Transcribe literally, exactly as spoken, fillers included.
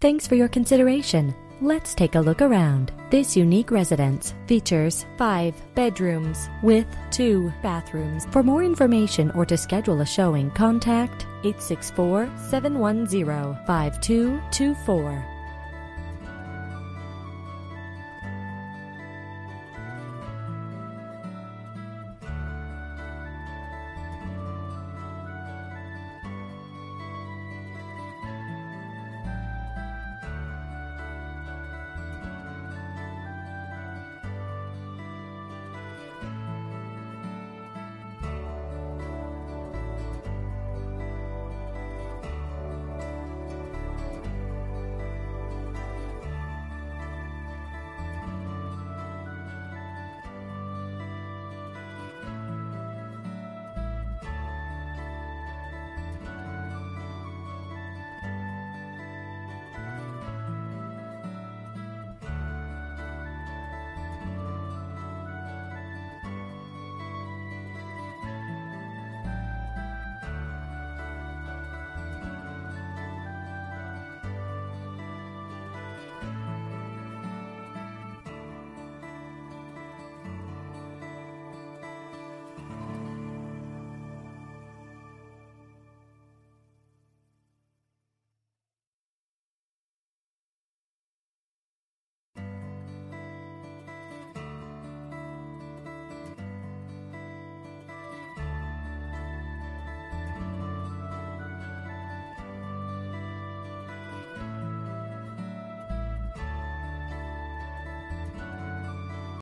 Thanks for your consideration. Let's take a look around. This unique residence features five bedrooms with two bathrooms. For more information or to schedule a showing, contact eight six four, seven one zero, five two two four.